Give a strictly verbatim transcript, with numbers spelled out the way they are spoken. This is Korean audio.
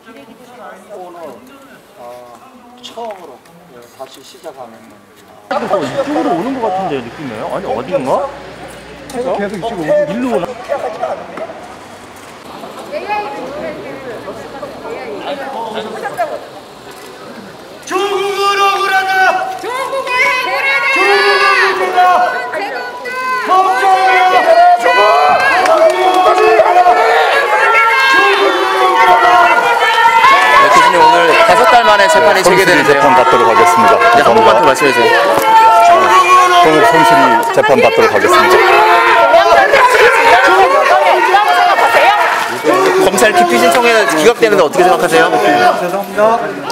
오늘 어, 처음으로 다시 시작하는 어, 이쪽으로 오는 것 같은데 느낌이에요? 아니 어딘가? 계속 계속 이쪽으로 오고 일로 오나? 조국을 억울하다! 조국을 억울하다! 조국을 억울하다! 네, 교수님 오늘 다섯 달 만에 재판이 재개되는데요. 재판 받도록 하겠습니다. 네, 한 번만 더 말씀해 주세요. 동욱 성실히 재판 받도록 하겠습니다. 검찰 기피 신청에 기각되는데 어떻게 생각하세요? 죄송합니다.